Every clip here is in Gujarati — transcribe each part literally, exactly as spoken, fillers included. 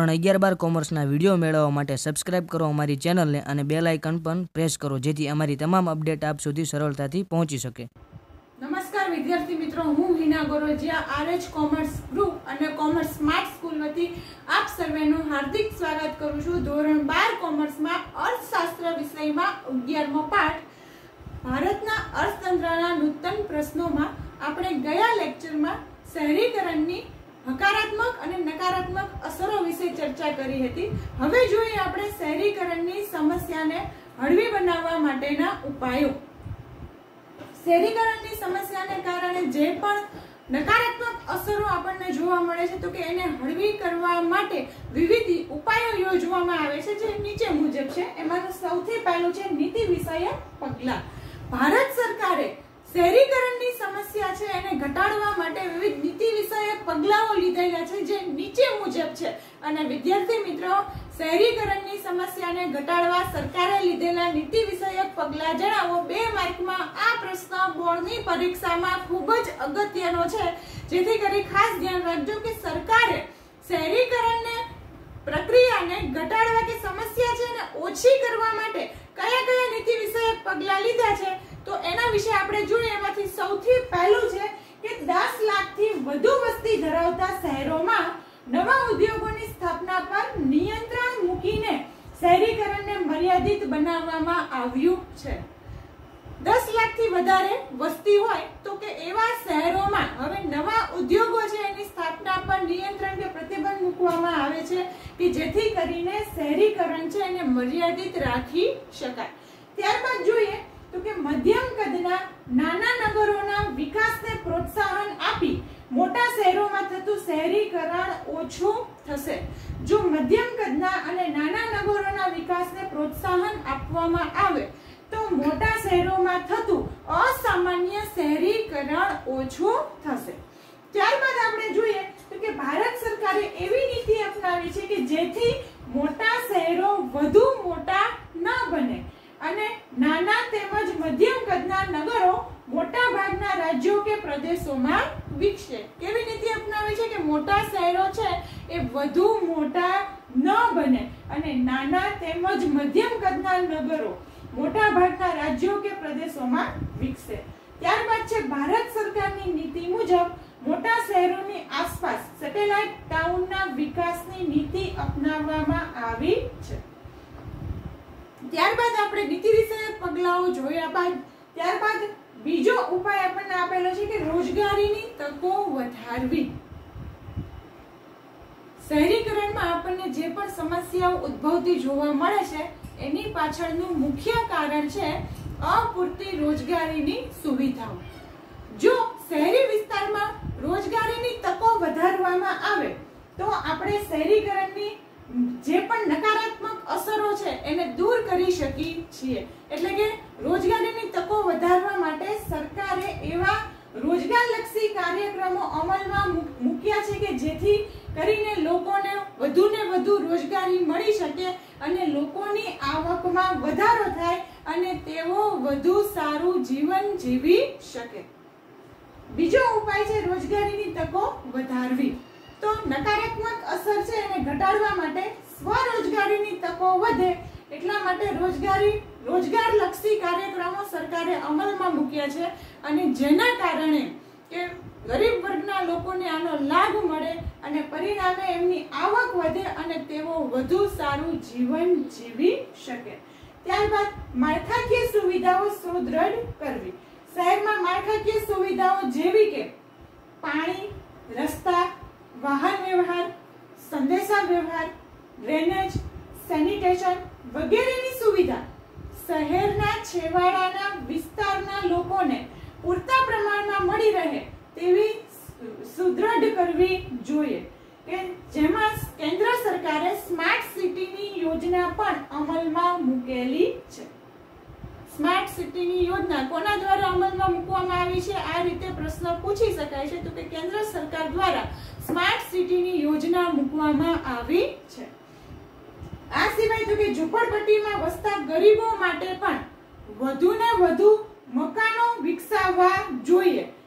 ધોરણ અગિયાર બાર કોમર્સના વિડીયો મેળવવા માટે સબસ્ક્રાઇબ કરો અમારી ચેનલને અને બેલ આઇકન પણ પ્રેસ કરો જેથી અમારી તમામ અપડેટ આપ સુધી સરળતાથી પહોંચી શકે. નમસ્કાર વિદ્યાર્થી મિત્રો, હું Hina Gorajiya RH commerce group અને કોમર્સ સ્માર્ટ સ્કૂલ વતી આપ સર્વેનું હાર્દિક સ્વાગત કરું છું. ધોરણ બાર કોમર્સમાં અર્થશાસ્ત્ર વિષયમાં અગિયારમો પાઠ ભારતના અર્થતંત્રના નૂતન પ્રશ્નોમાં આપણે ગયા લેક્ચરમાં શહેરીકરણની હકારાત્મક અને નકારાત્મક અસરો વિશે ચર્ચા કરી હતી. હવે જોઈએ આપણે શહેરીકરણની સમસ્યાને હળવી બનાવવા માટેના ઉપાયો. શહેરીકરણની સમસ્યાને કારણે જે પણ નકારાત્મક અસરો આપણને જોવા મળે છે તો કે એને હળવી કરવા માટે વિવિધ ઉપાયો યોજવામાં આવે છે જે નીચે મુજબ છે. એમાં સૌથી પહેલું છે નીતિ વિષયક પગલાં. ભારત સરકારે શહેરીકરણની સમસ્યા છે એને ઘટાડવા માટે વિવિધ નીતિ વિષયક પગલાઓ લીધેલા છે જે નીચે મુજબ છે. અને વિદ્યાર્થી મિત્રો, શહેરીકરણની સમસ્યાને ઘટાડવા સરકારે લીધેલા નીતિ વિષયક પગલાં જણાવો. બે માર્કમાં આ પ્રશ્ન બોર્ડની પરીક્ષામાં ખૂબ જ અગત્યનો છે, જેથી કરી ખાસ ધ્યાન રાખજો કે સરકારે શહેરીકરણને પ્રક્રિયાને ઘટાડવા કે સમસ્યા છે એને ઓછી કરવા માટે કયા કયા નીતિ વિષયક પગલાં લીધા છે તો એના વિશે આપણે જોઈએ. એમાંથી સૌથી પહેલું છે કે દસ લાખ થી વધુ વસ્તી ધરાવતા શહેરોમાં નવા ઉદ્યોગોની સ્થાપના પર નિયંત્રણ મૂકીને શહેરીકરણને મર્યાદિત બનાવવામાં આવ્યું છે. દસ લાખ થી વધારે વસ્તી હોય તો કે એવા શહેરોમાં હવે નવા ઉદ્યોગો છે એની સ્થાપના પર નિયંત્રણ કે પ્રતિબંધ મૂકવામાં આવે છે કે જેથી કરીને શહેરીકરણ છે એને મર્યાદિત રાખી શકાય. ત્યારબાદ જોઈએ તો કે મધ્યમ કદના નાના નગરોના વિકાસને પ્રોત્સાહન આપી મોટા શહેરોમાં થતું શહેરીકરણ ઓછું થશે. જો મધ્યમ કદના અને નાના નગરોના વિકાસને પ્રોત્સાહન આપવામાં આવે તો મોટા શહેરોમાં થતું અસામાન્ય શહેરીકરણ ઓછું થશે. ત્યારબાદ આપણે જોઈએ તો કે ભારત સરકારે એવી નીતિ અપનાવી છે કે જેથી મોટા શહેરો વધુ મોટા ન બને અને નાના તેમજ મધ્યમ કદના નગરો મોટા ભાગના રાજ્યો કે પ્રદેશોમાં વિકસે. કેવી નીતિ અપનાવી છે કે મોટા શહેરો છે એ વધુ મોટા ન બને અને નાના તેમજ મધ્યમ કદના નગરો મોટા ભાગના રાજ્યો કે પ્રદેશોમાં વિકસે. ત્યારબાદ છે ભારત સરકારની નીતિ મુજબ મોટા શહેરોની આસપાસ સેટેલાઇટ ટાઉનના વિકાસની નીતિ અપનાવવામાં આવી છે. ત્યારબાદ આપણે નીતિ વિષયક પગલાઓ જોયા બાદ ત્યારબાદ બીજો ઉપાય આપણને આપેલો છે કે રોજગારીની તકો વધારવી. શહેરીકરણમાં આપણને જે પણ સમસ્યાઓ ઉદ્ભવતી જોવા મળે છે એની પાછળનું મુખ્ય કારણ છે અપૂરતી રોજગારીની સુવિધાઓ. જો શહેરી વિસ્તારમાં રોજગારીની તકો વધારવામાં આવે તો આપણે શહેરીકરણની જે પણ નકારાત્મક અસરો છે એને દૂર કરી શકીએ છીએ. એટલે કે રોજગારીની તકો વધારવા માટે સરકારે એવા રોજગારલક્ષી કાર્યક્રમો અમલમાં મૂક્યા છે કે જેથી કરીને લોકોને વધુને વધુ રોજગારી મળી શકે અને લોકોની આવકમાં વધારો થાય અને તેઓ વધુ સારું જીવન જીવી શકે. બીજો ઉપાય છે રોજગારીની તકો વધારવી. તો નકારાત્મક અસર છે એને ઘટાડવા માટે સ્વરોજગારીની તકો વધે એટલા માટે રોજગારી રોજગારલક્ષી કાર્યક્રમો સરકારે અમલમાં મૂક્યા છે અને જેના કારણે કે ગરીબ વર્ગના લોકોને આનો લાભ મળે અને પરિણામે એમની આવક વધે અને તેઓ વધુ સારું જીવન જીવી શકે. ત્યારબાદ માળખાકીય સુવિધાઓ સુદૃઢ કરવી. શહેરમાં માળખાકીય સુવિધાઓ જેવી કે પાણી, રસ્તા, વાહન વ્યવહાર, સંદેશા વ્યવહાર, ડ્રેનેજ, સેનિટેશન વગેરેની સુવિધા શહેરના છેવાડાના વિસ્તારના લોકોને પૂરતા પ્રમાણમાં મળી રહે તેવી સુદૃઢ કરવી જોઈએ. કે જેમાં કેન્દ્ર સરકારે સ્માર્ટ સિટીની યોજના પણ અમલમાં મૂકેલી છે. સ્માર્ટ સિટીની યોજના કોના દ્વારા અમલમાં મૂકવામાં આવી છે? આ રીતે પ્રશ્ન પૂછી શકાય છે તો કે કેન્દ્ર સરકાર દ્વારા સ્માર્ટ સિટીની યોજના મૂકવામાં આવી છે. આ સિવાય તો કે ઝૂંપડપટ્ટીમાં વસતા ગરીબો માટે પણ વધુને વધુ મકાનો વિકસાવવા જોઈએ.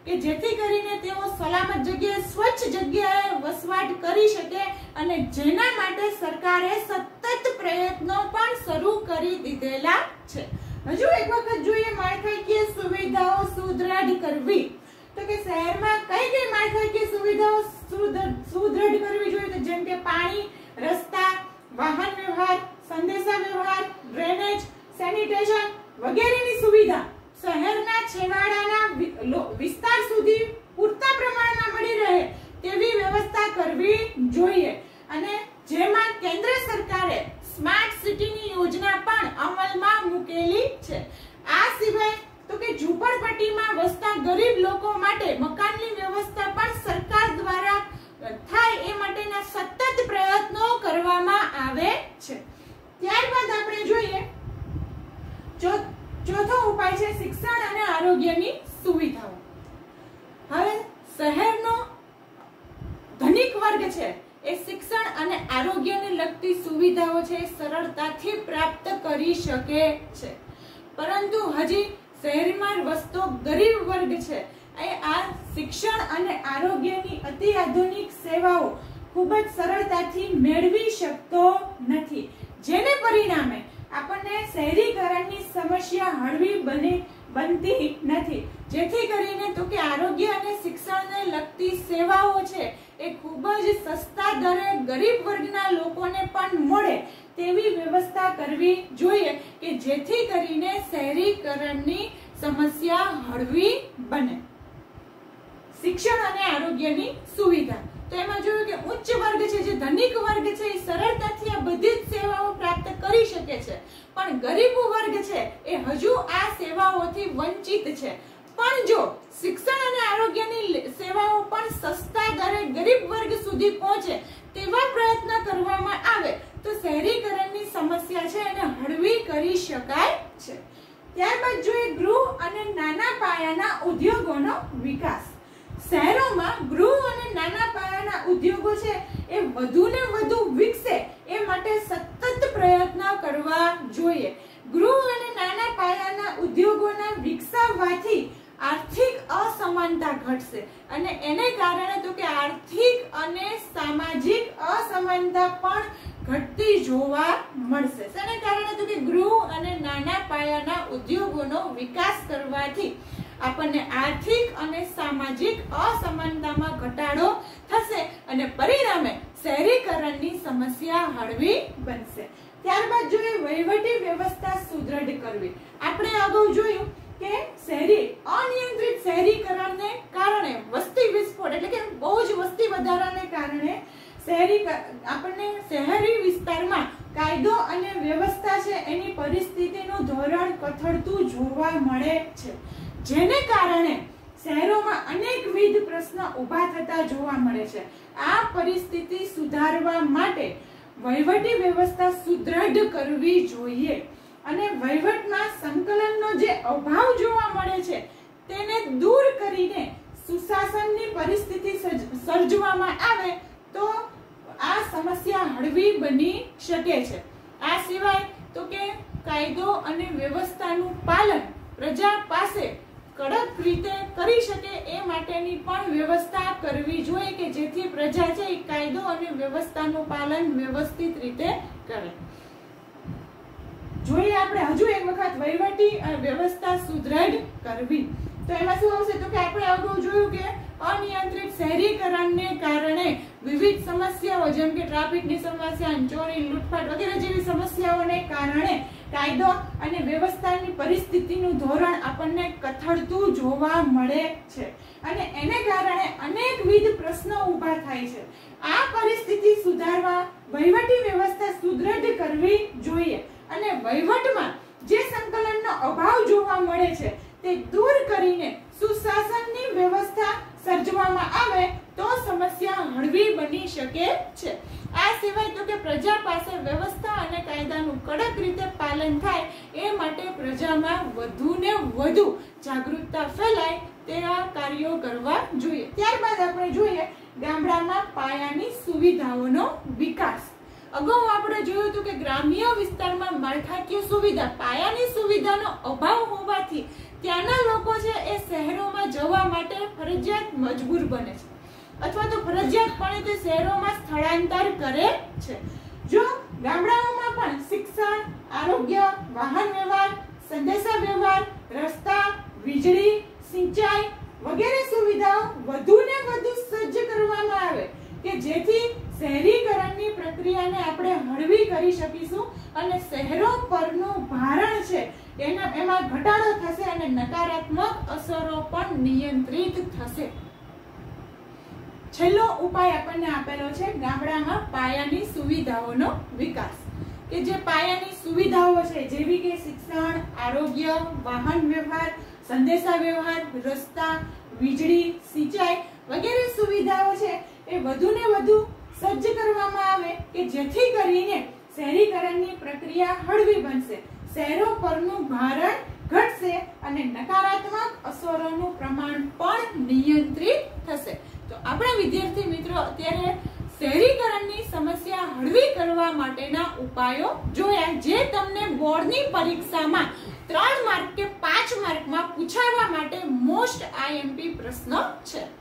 કે જેથી કરીને તેઓ સલામત જગ્યાએ સ્વચ્છ જગ્યાએ વસવાટ કરી શકે અને જેના માટે સરકારે સતત પ્રયત્નો પણ શરૂ કરી દીધેલા છે. હજુ એક વખત જોઈએ માળખાકીય સુવિધાઓ સુદ્રઢ કરવી. તો કે શહેરમાં કઈ કઈ માળખાકીય સુવિધાઓ સુદ્રઢ કરવી જોઈએ? તો જેમ કે પાણી, રસ્તા, વાહન વ્યવહાર, સંદેશા વ્યવહાર, ડ્રેનેજ, સેનિટેશન વગેરેની સુવિધા શહેરના છેવાડાના વિસ્તાર સુધી પૂરતા પ્રમાણમાં મળી રહે તેવી વ્યવસ્થા કરવી જોઈએ. અને જેમાં કેન્દ્ર સરકારે સ્માર્ટ સિટીની યોજના પણ અમલમાં મૂકેલી છે. આ સિવાય તો કે ઝૂંપડપટ્ટીમાં વસતા ગરીબ લોકો માટે મકાનની વ્યવસ્થા પણ સરકાર દ્વારા થાય એ માટેના સતત પ્રયત્નો કરવામાં આવે છે. ત્યારબાદ આપણે જોઈએ ચોથો ઉપાય છે શિક્ષણ અને આરોગ્યની સુવિધાઓ. હવે શહેરનો ધનિક વર્ગ છે એ શિક્ષણ અને આરોગ્યને લગતી સુવિધાઓ છે સરળતાથી પ્રાપ્ત કરી શકે છે, પરંતુ હજી શહેરમાં વસતો ગરીબ વર્ગ છે એ આ શિક્ષણ અને આરોગ્યની અતિ આધુનિક સેવાઓ ખૂબ જ સરળતાથી મેળવી શકતો નથી, જેને પરિણામે આપણને શહેરીકરણની સમસ્યા હળવી બની બનતી નથી. જેથી કરીને તો કે આરોગ્ય અને શિક્ષણને લગતી સેવાઓ છે એ ખૂબ જ સસ્તા દરે ગરીબ વર્ગના લોકોને પણ મળે તેવી વ્યવસ્થા કરવી જોઈએ કે જેથી કરીને શહેરીકરણની સમસ્યા હળવી બને. શિક્ષણ અને આરોગ્યની સુવિધા તો એમાં જોયું કે ઉચ્ચ વર્ગ છે, જે ધનિક વર્ગ છે, એ સરળતાથી આ બધી જ સેવાઓ પ્રાપ્ત કરી શકે છે, પણ ગરીબ વર્ગ છે એ હજુ આ સેવાઓથી વંચિત છે. પણ જો શિક્ષણ અને આરોગ્યની સેવાઓ પણ સસ્તા દરે ગરીબ વર્ગ સુધી પહોંચે તેવા પ્રયત્ન કરવામાં આવે તો શહેરીકરણની સમસ્યા છે એને હળવી કરી શકાય છે. ત્યારબાદ જોઈએ ગૃહ અને નાના પાયાના ઉદ્યોગોનો વિકાસ. શહેરોમાં ગૃહ અને નાના પાયાના ઉદ્યોગો છે એ વધુ ને વધુ વિકસે એ માટે સતત પ્રયત્ન કરવા જોઈએ. ગૃહ અને નાના પાયાના ઉદ્યોગોના વિકસાવવાથી આર્થિક અસમાનતા ઘટશે અને એને કારણે તો કે આર્થિક અને સામાજિક અસમાનતા પણ ઘટતી જોવા મળશે. તેને કારણે તો કે ગૃહ અને નાના પાયાના ઉદ્યોગોનો વિકાસ કરવાથી આપણને આર્થિક અને સામાજિક અસમાનતામાં ઘટાડો થશે અને પરિણામે શહેરીકરણની સમસ્યા હળવી બનશે. ત્યારબાદ જોઈએ વહીવટી વ્યવસ્થા સુદ્રઢ કરવી. આપણે અગાઉ જોયું કે શહેરી અનિયંત્રિત શહેરીકરણને કારણે વસ્તી વિસ્ફોટ એટલે કે બહુ જ વસ્તી વધારાને કારણે શહેરી આપણને શહેરી વિસ્તારમાં કાયદો અને વ્યવસ્થા છે એની પરિસ્થિતિનું ધોરણ કથળતું જોવા મળે છે, જેને કારણે શહેરોમાં અનેકવિધ પ્રશ્નો ઊભા થતા જોવા મળે છે. આ પરિસ્થિતિ સુધારવા માટે વહીવટી વ્યવસ્થા સુદ્રઢ કરવી જોઈએ અને વહીવટમાં સંકલનનો જે અભાવ જોવા મળે છે તેને દૂર કરીને સુશાસનની પરિસ્થિતિ સર્જવામાં આવે તો આ સમસ્યા હળવી બની શકે છે. આ સિવાય તો કે કાયદો અને વ્યવસ્થાનું પાલન પ્રજા પાસે કડક રીતે કરી શકે એ માટેની પણ વ્યવસ્થા કરવી જોઈએ કે જેથી પ્રજા છે એ કાયદો અને વ્યવસ્થાનું પાલન વ્યવસ્થિત રીતે કરે. જોઈએ આપણે હજુ એક વખત વહીવટી વ્યવસ્થા સુદ્રઢ કરવી. તો એમાં શું આવશે તો કે આપણે અગાઉ જોયું કે અનિયંત્રિત શહેરીકરણને કારણે વિવિધ સમસ્યાઓ જેમ કે ટ્રાફિકની સમસ્યા, ચોરી, લૂંટફાટ વગેરે જેવી સમસ્યાઓને કારણે કાયદો અને વ્યવસ્થાની પરિસ્થિતિનું ધોરણ આપણને કથળતું જોવા મળે છે અને એને કારણે અનેકવિધ પ્રશ્નો ઊભા થાય છે. આ પરિસ્થિતિ સુધારવા વહીવટી વ્યવસ્થા સુદ્રઢ કરવી જોઈએ અને વહીવટમાં જે સંકલનનો અભાવ જોવા મળે છે તે દૂર કરીને સુશાસનની વ્યવસ્થા સર્જવામાં આવે તો સમસ્યા હળવી બની શકે છે. આ સિવાય તો કે પ્રજા પાસે વ્યવસ્થા અને કાયદાનું કડક રીતે પાલન થાય એ માટે પ્રજામાં વધુ ને વધુ જાગૃતતા ફેલાય તેવા કાર્યો કરવા જોઈએ. ત્યારબાદ આપણે જોઈએ ગામડામાં પાયાની સુવિધાઓનો વિકાસ. અગાઉ આપણે જોયું હતું કે ગ્રામ્ય વિસ્તારમાં માળખાકીય સુવિધા પાયાની સુવિધાનો અભાવ હોવાથી ત્યાંના લોકો છે એ શહેરોમાં જવા માટે ફરજિયાત મજબૂર બને છે અથવા તો ફરજિયાતપણે તે શહેરોમાં સ્થળાંતર કરે છે. જો ગામડાઓમાં પણ શિક્ષણ, આરોગ્ય, વાહન વ્યવહાર, સંદેશા વ્યવહાર, રસ્તા, વીજળી, સિંચાઈ વગેરે સુવિધાઓ વધુ ને વધુ સજ્જ કરવામાં આવે કે જેથી શહેરીકરણની પ્રક્રિયાને આપણે હળવી કરી શકીશું અને શહેરો પરનું ભારણ છે એના એમાં ઘટાડો થશે અને નકારાત્મક અસરો પણ નિયંત્રિત થશે. છેલ્લો ઉપાય આપણને આપેલો છે ગામડામાં પાયાની સુવિધાઓનો વિકાસ, કે જે પાયાની સુવિધાઓ છે જેવી કે શિક્ષણ, આરોગ્ય, વાહન વ્યવહાર, સંદેશા વ્યવહાર, રસ્તા, વીજળી, સિંચાઈ વગેરે સુવિધાઓ છે એ વધુ ને વધુ સજ્જ કરવામાં આવે કે જેથી કરીને શહેરીકરણની પ્રક્રિયા હળવી બનશે, શહેરો પરનું ભારણ ઘટશે અને નકારાત્મક અસરોનું પ્રમાણ પણ નિયંત્રિત થશે. તો આપણા વિદ્યાર્થી મિત્રો અત્યારે શહેરીકરણની સમસ્યા હળવી કરવા માટેના ઉપાયો જોયા જે તમને બોર્ડની પરીક્ષામાં ત્રણ માર્ક કે પાંચ માર્કમાં પૂછાવા માટે મોસ્ટ આઈએમપી પ્રશ્ન છે.